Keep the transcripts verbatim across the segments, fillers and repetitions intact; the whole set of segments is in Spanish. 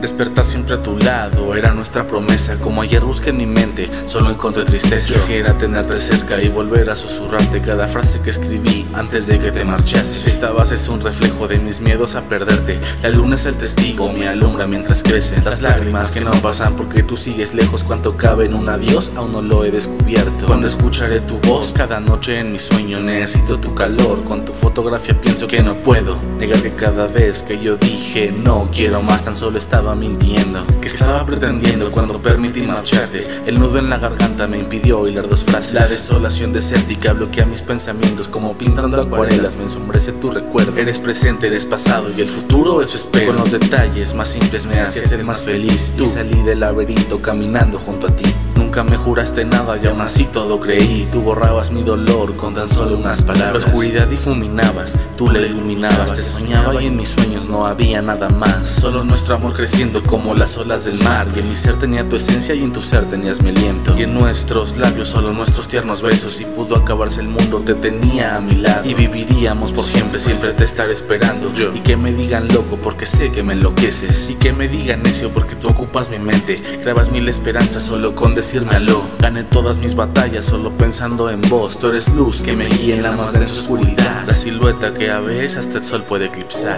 Despertar siempre a tu lado era nuestra promesa. Como ayer busqué en mi mente, solo encontré tristeza. Quisiera tenerte cerca y volver a susurrarte cada frase que escribí antes de que te marchases. Esta base es un reflejo de mis miedos a perderte. La luna es el testigo, me alumbra mientras crecen las lágrimas que no pasan porque tú sigues lejos. Cuánto cabe en un adiós, aún no lo he descubierto. Cuando escucharé tu voz cada noche en mi sueño, necesito tu calor. Con tu fotografía pienso que no puedo negar que cada vez que yo dije no quiero más, tan solo estaba mintiendo, que estaba pretendiendo cuando permití marcharte. El nudo en la garganta me impidió hilar dos frases. La desolación desértica bloquea mis pensamientos, como pintando acuarelas me ensombrece tu recuerdo. Eres presente, eres pasado y el futuro eso espero. Con los detalles más simples me hacías ser más feliz. Tú salí del laberinto caminando junto a ti. Nunca me juraste nada y aún así todo creí. Tú borrabas mi dolor con tan solo unas palabras. La oscuridad difuminabas, tú la iluminabas. Te soñaba y en mis sueños no había nada más, solo nuestro amor creciendo como las olas del mar. Y en mi ser tenía tu esencia y en tu ser tenías mi aliento. Y en nuestros labios solo nuestros tiernos besos. Si pudo acabarse el mundo te tenía a mi lado. Y viviríamos por siempre, siempre te estaré esperando yo. Y que me digan loco porque sé que me enloqueces. Y que me digan necio porque tú ocupas mi mente. Grabas mil esperanzas solo con decirme aló. Gané todas mis batallas solo pensando en vos. Tú eres luz que me guía en la más densa oscuridad. La silueta que a veces hasta el sol puede eclipsar.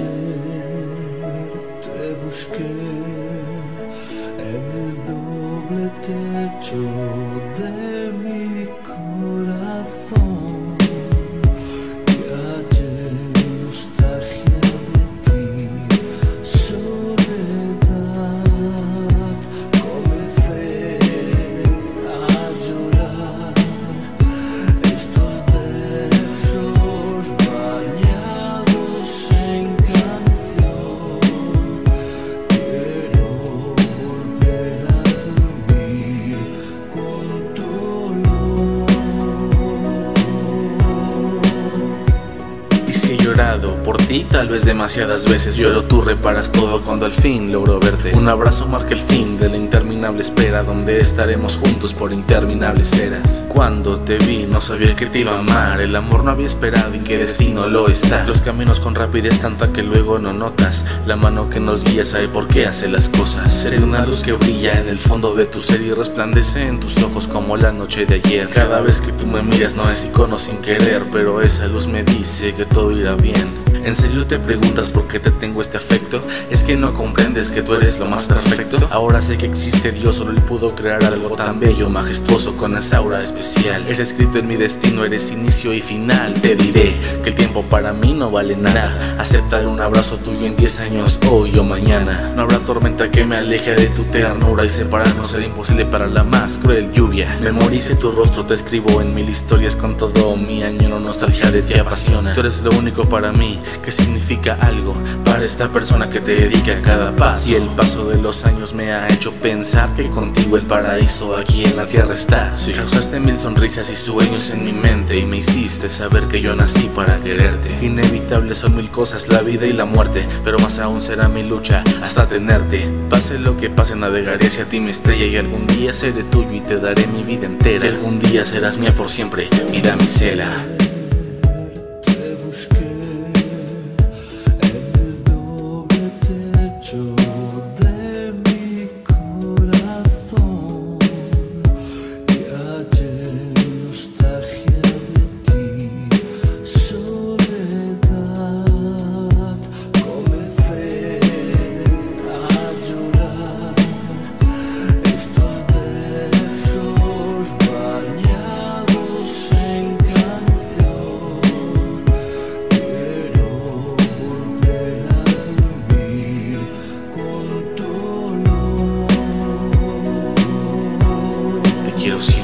Te busqué en el doble techo de mi corazón y hallé nostalgia de ti, soledad. Comencé a llorar estos versos bañados en canción. Quiero volver a dormir con tu olor. Y si he llorado por ti tal vez demasiadas veces, pero tú reparas todo cuando al fin logro verte. Un abrazo marca el fin de la interminable espera, donde estaremos juntos por interminables eras. Cuando te vi no sabía que te iba a amar. El amor no había esperado y que destino lo está. Los caminos con rapidez tanta que luego no notas. La mano que nos guía sabe por qué hace las cosas. Seré una luz que brilla en el fondo de tu ser y resplandece en tus ojos como la noche de ayer. Cada vez que tú me miras no es icono sin querer, pero esa luz me dice que todo irá bien. ¿En serio te preguntas por qué te tengo este afecto? ¿Es que no comprendes que tú eres lo más perfecto? Ahora sé que existe Dios, solo Él pudo crear algo tan bello, majestuoso, con esa aura especial. Es escrito en mi destino, eres inicio y final. Te diré que el tiempo para mí no vale nada. Aceptar un abrazo tuyo en diez años, hoy o mañana. No habrá tormenta que me aleje de tu ternura y separarnos será imposible para la más cruel lluvia. Memorice tu rostro, te escribo en mil historias con todo mi año, nostalgia de ti apasiona. Tú eres lo único para mí que significa algo para esta persona que te dedica a cada paso. Y el paso de los años me ha hecho pensar que contigo el paraíso aquí en la tierra está. Sí. Causaste mil sonrisas y sueños en mi mente y me hiciste saber que yo nací para quererte. Inevitables son mil cosas, la vida y la muerte, pero más aún será mi lucha hasta tenerte. Pase lo que pase, navegaré hacia ti mi estrella y algún día seré tuyo y te daré mi vida entera. Y algún día serás mía por siempre, mi damisela. Te busqué de mi corazón y hallé nostalgia de ti, soledad. Comencé a llorar estos versos bañados en canción. Quiero volver a dormir con tu olor. Te quiero siempre.